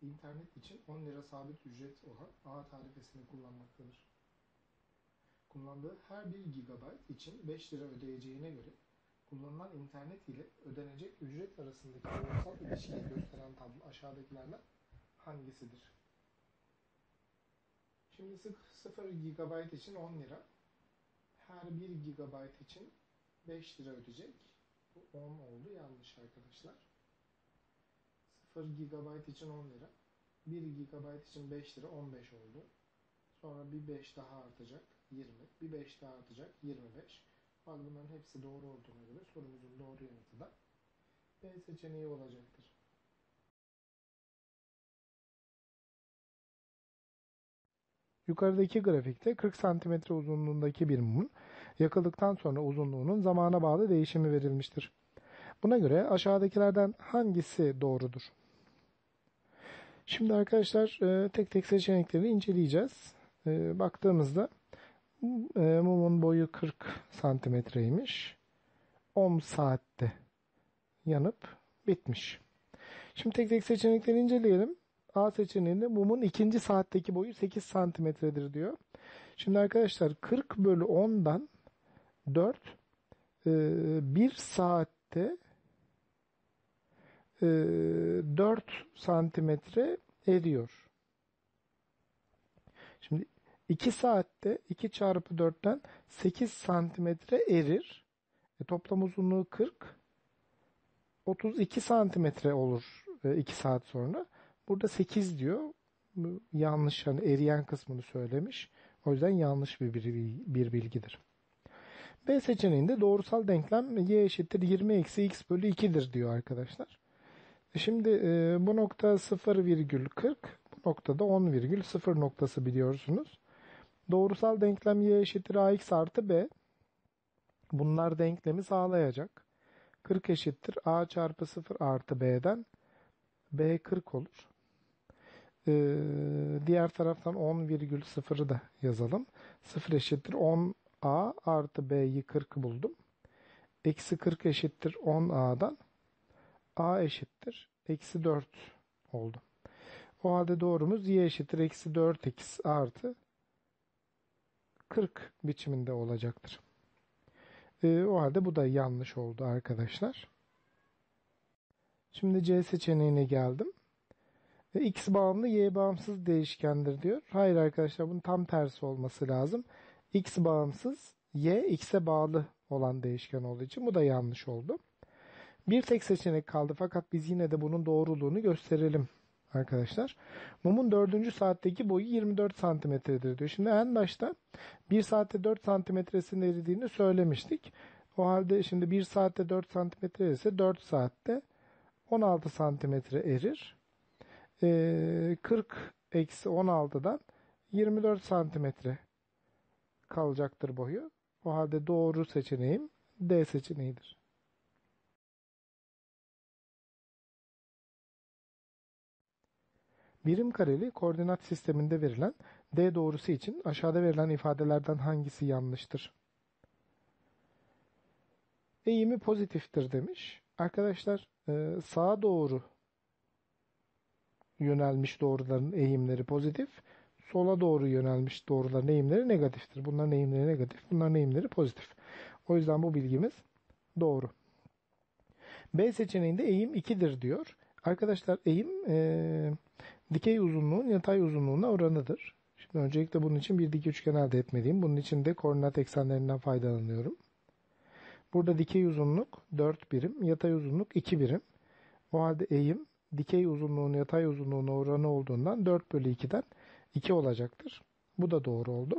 internet için 10 lira sabit ücret olan A tarifesini kullanmaktadır. Kullandığı her 1 GB için 5 lira ödeyeceğine göre kullanılan internet ile ödenecek ücret arasındaki doğrusal ilişkiyi gösteren tablo aşağıdakilerden hangisidir? Şimdi 0 GB için 10 lira, her 1 GB için 5 lira ödeyecek. Bu 10 oldu, yanlış arkadaşlar. 0 GB için 10 lira, 1 GB için 5 lira, 15 oldu. Sonra bir 5 daha artacak, 20. Bir 5 daha artacak, 25. Bunların hepsi doğru olduğuna göre sorumuzun doğru yanıtı da B seçeneği olacaktır. Yukarıdaki grafikte 40 cm uzunluğundaki bir mumun yakıldıktan sonra uzunluğunun zamana bağlı değişimi verilmiştir. Buna göre aşağıdakilerden hangisi doğrudur? Şimdi arkadaşlar tek tek seçenekleri inceleyeceğiz. Baktığımızda mumun boyu 40 santimetreymiş. 10 saatte yanıp bitmiş. Şimdi tek tek seçenekleri inceleyelim. A seçeneğinde mumun ikinci saatteki boyu 8 santimetredir diyor. Şimdi arkadaşlar 40 bölü 10'dan 4 1 saatte 4 santimetre eriyor. Şimdi 2 saatte 2 çarpı 4'ten 8 santimetre erir. Toplam uzunluğu 40. 32 santimetre olur 2 saat sonra. Burada 8 diyor. Yanlış, hani eriyen kısmını söylemiş. O yüzden yanlış bir bilgidir. B seçeneğinde doğrusal denklem y eşittir 20 eksi x bölü 2'dir diyor arkadaşlar. Şimdi bu nokta 0,40, bu noktada 10,0 noktası biliyorsunuz. Doğrusal denklem y eşittir ax artı b. Bunlar denklemi sağlayacak. 40 eşittir a çarpı 0 artı b'den b 40 olur. Diğer taraftan 10,0'ı da yazalım. 0 eşittir 10a artı b'yi 40 buldum. Eksi 40 eşittir 10a'dan a eşittir eksi 4 oldu. O halde doğrumuz y eşittir eksi 4x artı 40 biçiminde olacaktır. O halde bu da yanlış oldu arkadaşlar. Şimdi C seçeneğine geldim. X bağımlı y bağımsız değişkendir diyor. Hayır arkadaşlar, bunun tam tersi olması lazım. X bağımsız, y x'e bağlı olan değişken olduğu için bu da yanlış oldu. Bir tek seçenek kaldı fakat biz yine de bunun doğruluğunu gösterelim arkadaşlar. Mumun 4. saatteki boyu 24 santimetredir diyor. Şimdi en başta 1 saatte 4 santimetresinin eridiğini söylemiştik. O halde şimdi 1 saatte 4 santimetre ise 4 saatte 16 santimetre erir. 40 eksi 16'dan 24 santimetre kalacaktır boyu. O halde doğru seçeneğim D seçeneğidir. Birim kareli koordinat sisteminde verilen D doğrusu için aşağıda verilen ifadelerden hangisi yanlıştır? Eğimi pozitiftir demiş. Arkadaşlar sağa doğru yönelmiş doğruların eğimleri pozitif, sola doğru yönelmiş doğruların eğimleri negatiftir. Bunların eğimleri negatif, bunların eğimleri pozitif. O yüzden bu bilgimiz doğru. B seçeneğinde eğim 2'dir diyor. Arkadaşlar eğim dikey uzunluğun yatay uzunluğuna oranıdır. Şimdi öncelikle bunun için bir dik üçgen elde etmeliyim. Bunun için de koordinat eksenlerinden faydalanıyorum. Burada dikey uzunluk 4 birim, yatay uzunluk 2 birim. O halde eğim dikey uzunluğun yatay uzunluğuna oranı olduğundan 4 bölü 2'den 2 olacaktır. Bu da doğru oldu.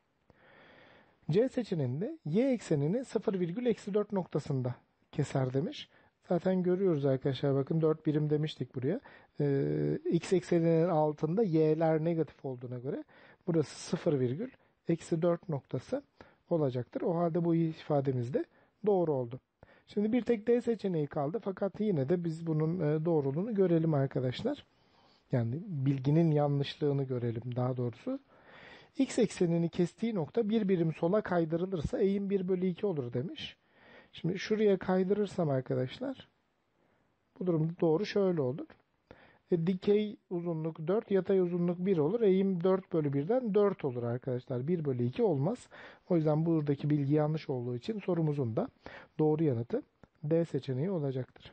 C seçeneğinde y eksenini 0,-4 noktasında keser demiş. Zaten görüyoruz arkadaşlar, bakın 4 birim demiştik buraya. X ekseninin altında y'ler negatif olduğuna göre burası 0,-4 noktası olacaktır. O halde bu ifademiz de doğru oldu. Şimdi bir tek D seçeneği kaldı fakat yine de biz bunun doğruluğunu görelim arkadaşlar. Yani bilginin yanlışlığını görelim daha doğrusu. X eksenini kestiği nokta bir birim sola kaydırılırsa eğim 1 bölü 2 olur demiş. Şimdi şuraya kaydırırsam arkadaşlar bu durumda doğru şöyle olur. Dikey uzunluk 4, yatay uzunluk 1 olur. Eğim 4 bölü 1'den 4 olur arkadaşlar. 1 bölü 2 olmaz. O yüzden buradaki bilgi yanlış olduğu için sorumuzun da doğru yanıtı D seçeneği olacaktır.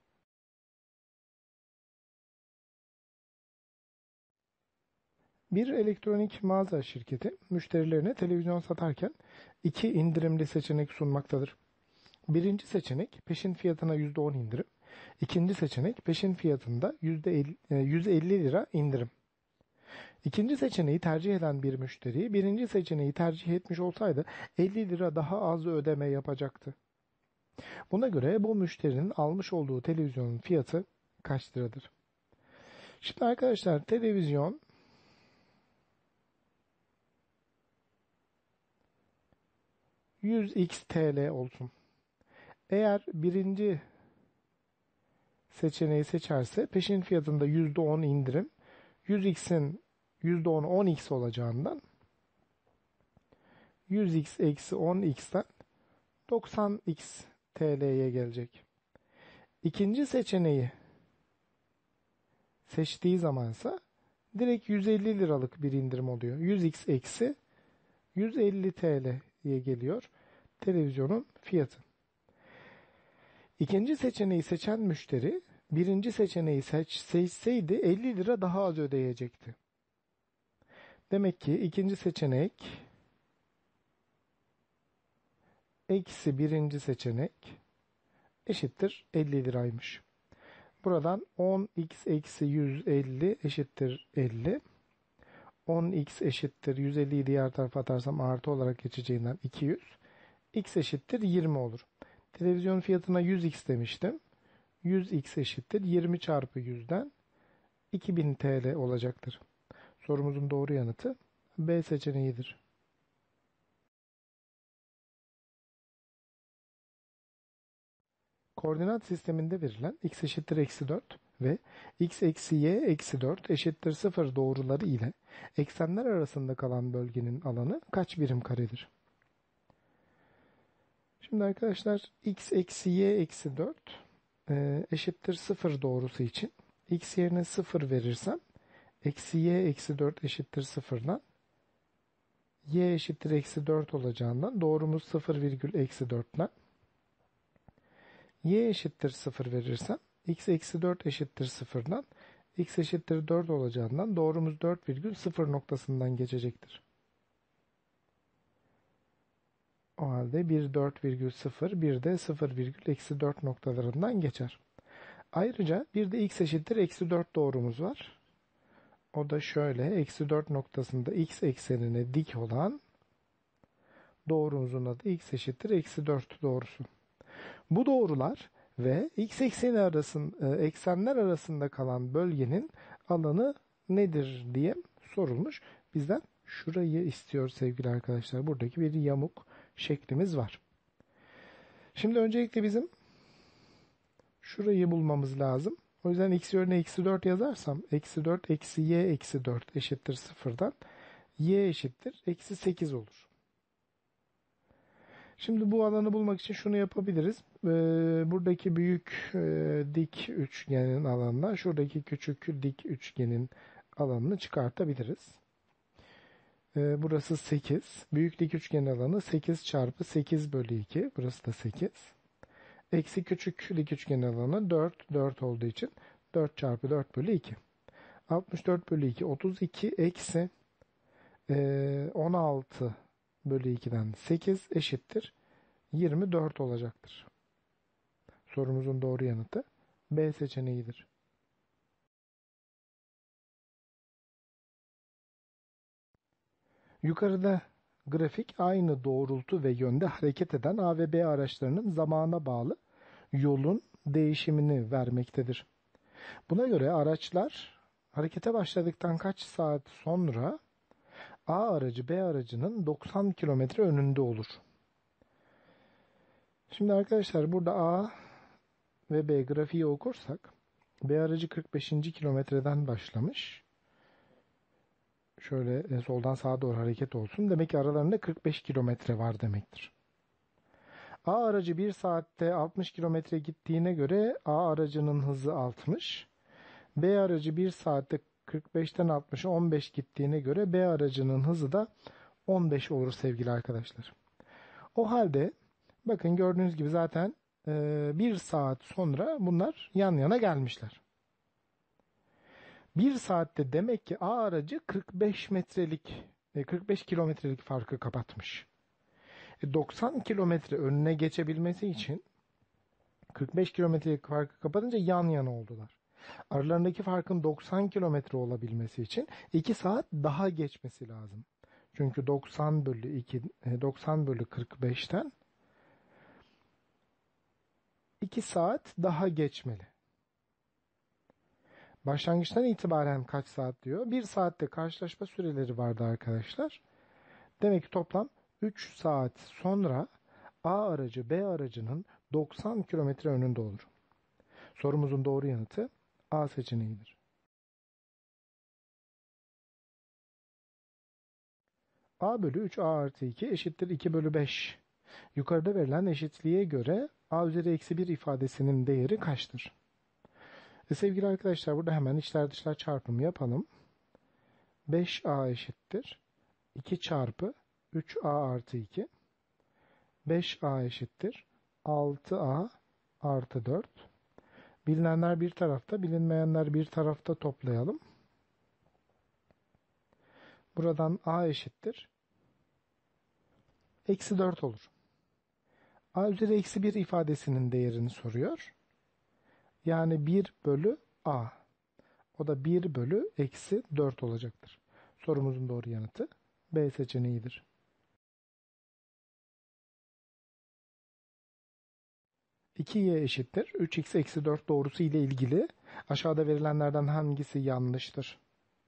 Bir elektronik mağaza şirketi müşterilerine televizyon satarken iki indirimli seçenek sunmaktadır. Birinci seçenek peşin fiyatına %10 indirim. İkinci seçenek peşin fiyatında %150 lira indirim. İkinci seçeneği tercih eden bir müşteri birinci seçeneği tercih etmiş olsaydı 50 lira daha az ödeme yapacaktı. Buna göre bu müşterinin almış olduğu televizyonun fiyatı kaç liradır? Şimdi arkadaşlar televizyon 100x TL olsun. Eğer birinci seçeneği seçerse peşin fiyatında %10 indirim 100x'in %10 10x olacağından 100x eksi 10x'ten 90x TL'ye gelecek. İkinci seçeneği seçtiği zamansa direkt 150 liralık bir indirim oluyor. 100x eksi 150 TL'ye geliyor televizyonun fiyatı. İkinci seçeneği seçen müşteri birinci seçeneği seçseydi 50 lira daha az ödeyecekti. Demek ki ikinci seçenek eksi birinci seçenek eşittir 50 liraymış. Buradan 10x eksi 150 eşittir 50. 10x eşittir 150'yi diğer tarafa atarsam artı olarak geçeceğinden 200. X eşittir 20 olur. Televizyon fiyatına 100x demiştim. 100x eşittir 20 çarpı 100'den 2000 TL olacaktır. Sorumuzun doğru yanıtı B seçeneğidir. Koordinat sisteminde verilen x eşittir eksi 4 ve x eksi y eksi 4 eşittir 0 doğruları ile eksenler arasında kalan bölgenin alanı kaç birim karedir? Şimdi arkadaşlar x eksi y eksi 4 eşittir 0 doğrusu için x yerine 0 verirsem eksi y eksi 4 eşittir 0'dan y eşittir eksi 4 olacağından doğrumuz 0 virgül eksi 4'ten y eşittir 0 verirsem x eksi 4 eşittir 0'dan x eşittir 4 olacağından doğrumuz 4 virgül 0 noktasından geçecektir. O halde bir 4 virgül 0 bir de 0 virgül eksi 4 noktalarından geçer. Ayrıca bir de x eşittir eksi 4 doğrumuz var. O da şöyle eksi 4 noktasında x eksenine dik olan doğrumuzun adı x eşittir eksi 4 doğrusu. Bu doğrular ve x ekseni eksenler arasında kalan bölgenin alanı nedir diye sorulmuş. Bizden şurayı istiyor sevgili arkadaşlar. Buradaki bir yamuk şeklimiz var. Şimdi öncelikle bizim şurayı bulmamız lazım. O yüzden x yerine eksi 4 yazarsam eksi 4 eksi y eksi 4 eşittir 0'dan y eşittir eksi 8 olur. Şimdi bu alanı bulmak için şunu yapabiliriz. Buradaki büyük dik üçgenin alanına şuradaki küçük dik üçgenin alanını çıkartabiliriz. Burası 8. Büyük dik üçgenin alanı 8 çarpı 8 bölü 2. Burası da 8. Eksi küçük dik üçgenin alanı 4. 4 olduğu için 4 çarpı 4 bölü 2. 64 bölü 2 32 eksi 16 bölü 2'den 8 eşittir 24 olacaktır. Sorumuzun doğru yanıtı B seçeneğidir. Yukarıda grafik aynı doğrultu ve yönde hareket eden A ve B araçlarının zamana bağlı yolun değişimini vermektedir. Buna göre araçlar harekete başladıktan kaç saat sonra A aracı B aracının 90 kilometre önünde olur? Şimdi arkadaşlar burada A ve B grafiği okursak B aracı 45. kilometreden başlamış. Şöyle soldan sağa doğru hareket olsun. Demek ki aralarında 45 kilometre var demektir. A aracı 1 saatte 60 kilometre gittiğine göre A aracının hızı 60. B aracı 1 saatte 45'ten 60'a 15 gittiğine göre B aracının hızı da 15 olur sevgili arkadaşlar. O halde bakın gördüğünüz gibi zaten 1 saat sonra bunlar yan yana gelmişler. 1 saatte demek ki A aracı 45 kilometrelik farkı kapatmış. 90 kilometre önüne geçebilmesi için 45 kilometrelik farkı kapatınca yan yana oldular. Aralarındaki farkın 90 kilometre olabilmesi için 2 saat daha geçmesi lazım. Çünkü 90 bölü 45'ten 2 saat daha geçmeli. Başlangıçtan itibaren kaç saat diyor? 1 saatte karşılaşma süreleri vardı arkadaşlar. Demek ki toplam 3 saat sonra A aracı B aracının 90 kilometre önünde olur. Sorumuzun doğru yanıtı A seçeneğidir. A bölü 3 A artı 2 eşittir 2 bölü 5. Yukarıda verilen eşitliğe göre A üzeri eksi 1 ifadesinin değeri kaçtır? Sevgili arkadaşlar burada hemen içler dışlar çarpımı yapalım. 5A eşittir 2 çarpı 3A artı 2. 5A eşittir 6A artı 4. Bilinenler bir tarafta, bilinmeyenler bir tarafta toplayalım. Buradan A eşittir eksi 4 olur. A üzeri eksi 1 ifadesinin değerini soruyor. Yani 1 bölü A. O da 1 bölü eksi 4 olacaktır. Sorumuzun doğru yanıtı B seçeneğidir. (2y eşittir 3x eksi 4 doğrusu ile ilgili aşağıda verilenlerden hangisi yanlıştır?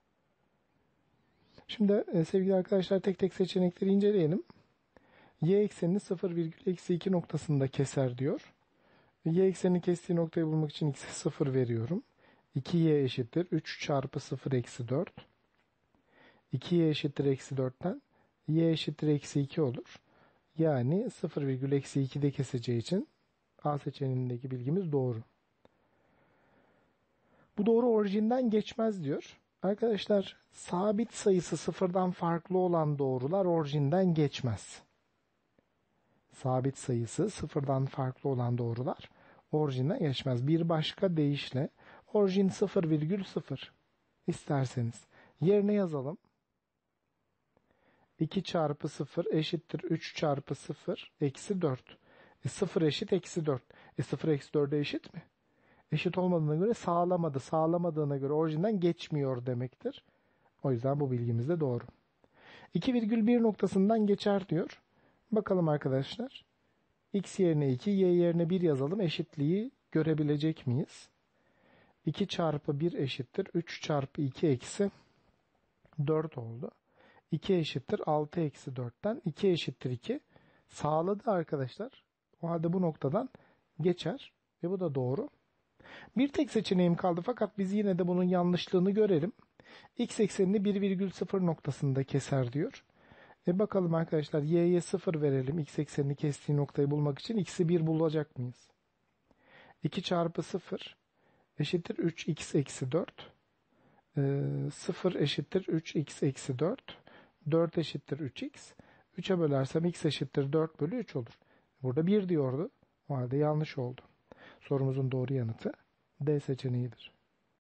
Şimdi sevgili arkadaşlar tek tek seçenekleri inceleyelim. Y eksenini 0,-2 noktasında keser diyor. Y eksenini kestiği noktayı bulmak için x'e 0 veriyorum. 2y eşittir 3 çarpı 0 eksi 4. 2y eşittir eksi 4'ten y eşittir eksi 2 olur. Yani 0,-2'de keseceği için A seçeneğindeki bilgimiz doğru. Bu doğru orijinden geçmez diyor. Arkadaşlar sabit sayısı sıfırdan farklı olan doğrular orijinden geçmez. Sabit sayısı sıfırdan farklı olan doğrular orijinden geçmez. Bir başka deyişle orijin 0,0 isterseniz yerine yazalım. 2 çarpı 0 eşittir 3 çarpı 0 eksi 4. 0 eşit eksi 4. 0 eksi 4'e eşit mi? Eşit olmadığına göre sağlamadığına göre orijinden geçmiyor demektir. O yüzden bu bilgimiz de doğru. 2,1 noktasından geçer diyor. Bakalım arkadaşlar. X yerine 2, y yerine 1 yazalım. Eşitliği görebilecek miyiz? 2 çarpı 1 eşittir 3 çarpı 2 eksi 4 oldu. 2 eşittir 6 eksi 4'ten 2 eşittir 2 sağladı arkadaşlar. O halde bu noktadan geçer ve bu da doğru. Bir tek seçeneğim kaldı fakat biz yine de bunun yanlışlığını görelim. X eksenini 1,0 noktasında keser diyor. Bakalım arkadaşlar y'ye 0 verelim. X eksenini kestiği noktayı bulmak için x'i 1 bulacak mıyız? 2 çarpı 0 eşittir 3x eksi 4. 0 eşittir 3x eksi 4. 4 eşittir 3x. 3'e bölersem x eşittir 4 bölü 3 olur. Burada 1 diyordu. O halde yanlış oldu. Sorumuzun doğru yanıtı D seçeneğidir.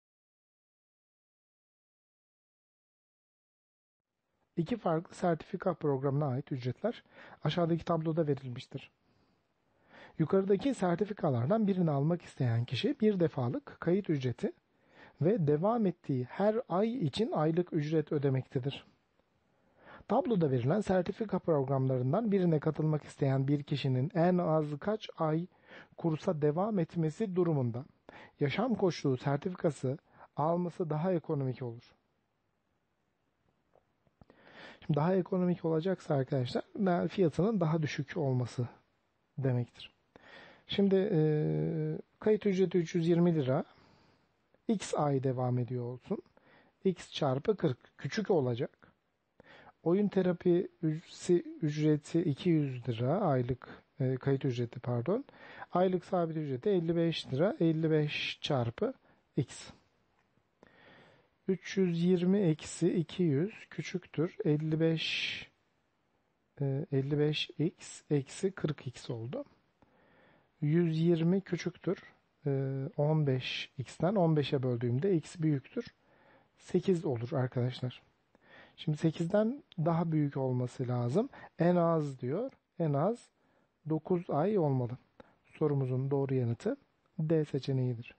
İki farklı sertifika programına ait ücretler aşağıdaki tabloda verilmiştir. Yukarıdaki sertifikalardan birini almak isteyen kişi bir defalık kayıt ücreti ve devam ettiği her ay için aylık ücret ödemektedir. Tabloda verilen sertifika programlarından birine katılmak isteyen bir kişinin en az kaç ay kursa devam etmesi durumunda yaşam koçluğu sertifikası alması daha ekonomik olur. Şimdi daha ekonomik olacaksa arkadaşlar fiyatının daha düşük olması demektir. Şimdi kayıt ücreti 320 lira. X ay devam ediyor olsun. X çarpı 40 küçük olacak. Oyun terapi ücreti 200 lira aylık kayıt ücreti pardon. Aylık sabit ücreti 55 lira. 55 çarpı X. 320 eksi 200 küçüktür 55x eksi 40x oldu. 120 küçüktür 15x'ten 15'e böldüğümde x büyüktür 8 olur arkadaşlar. Şimdi 8'den daha büyük olması lazım. En az diyor. En az 9 ay olmalı. Sorumuzun doğru yanıtı D seçeneğidir.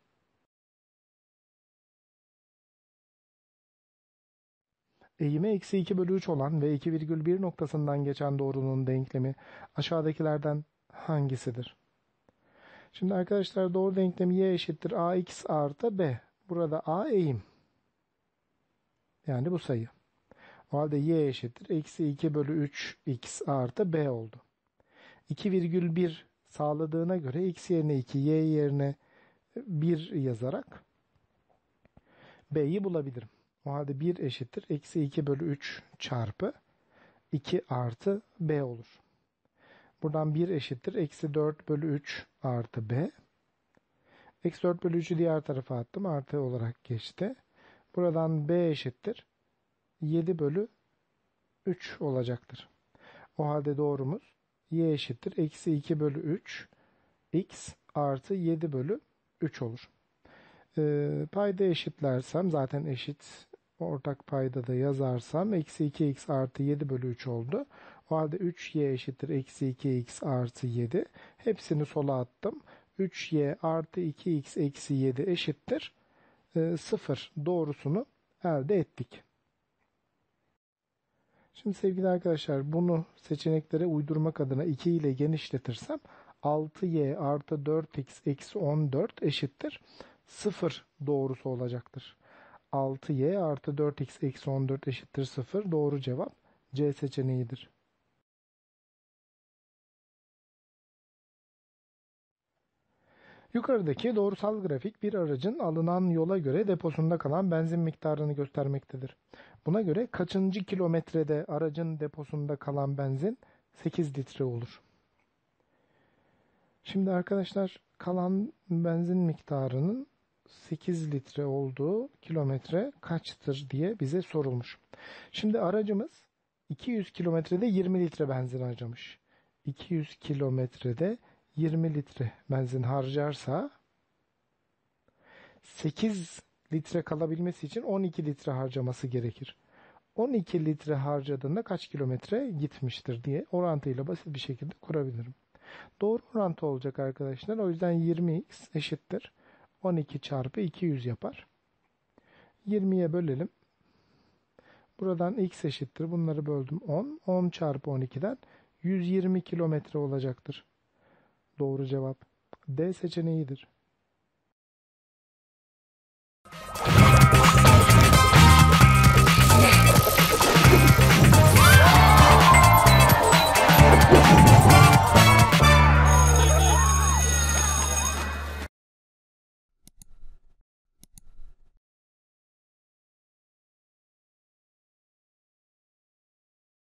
Eğimi eksi 2 bölü 3 olan ve 2,1 noktasından geçen doğrunun denklemi aşağıdakilerden hangisidir? Şimdi arkadaşlar doğru denklemi y eşittir ax artı b. Burada a eğim. Yani bu sayı. O halde y eşittir eksi 2 bölü 3 x artı b oldu. 2,1 sağladığına göre x yerine 2, y yerine 1 yazarak b'yi bulabilirim. O halde 1 eşittir eksi 2 bölü 3 çarpı 2 artı b olur. Buradan 1 eşittir eksi 4 bölü 3 artı b. Eksi 4 bölü 3'ü diğer tarafa attım. Artı olarak geçti. Buradan b eşittir 7 bölü 3 olacaktır. O halde doğrumuz y eşittir eksi 2 bölü 3 x artı 7 bölü 3 olur. Payda eşitlersem zaten eşit ortak payda da yazarsam eksi 2x artı 7 bölü 3 oldu. O halde 3y eşittir eksi 2x artı 7. Hepsini sola attım. 3y artı 2x eksi 7 eşittir 0 doğrusunu elde ettik. Şimdi sevgili arkadaşlar bunu seçeneklere uydurmak adına 2 ile genişletirsem 6y artı 4x eksi 14 eşittir 0 doğrusu olacaktır. 6y artı 4x eksi 14 eşittir 0. Doğru cevap C seçeneğidir. Yukarıdaki doğrusal grafik bir aracın alınan yola göre deposunda kalan benzin miktarını göstermektedir. Buna göre kaçıncı kilometrede aracın deposunda kalan benzin 8 litre olur? Şimdi arkadaşlar kalan benzin miktarının 8 litre olduğu kilometre kaçtır diye bize sorulmuş. Şimdi aracımız 200 kilometrede 20 litre benzin harcamış. 200 kilometrede 20 litre benzin harcarsa 8 litre kalabilmesi için 12 litre harcaması gerekir. 12 litre harcadığında kaç kilometre gitmiştir diye orantıyla basit bir şekilde kurabilirim. Doğru orantı olacak arkadaşlar. O yüzden 20x eşittir 12 çarpı 200 yapar. 20'ye bölelim. Buradan x eşittir. Bunları böldüm 10. 10 çarpı 12'den 120 kilometre olacaktır. Doğru cevap D seçeneğidir.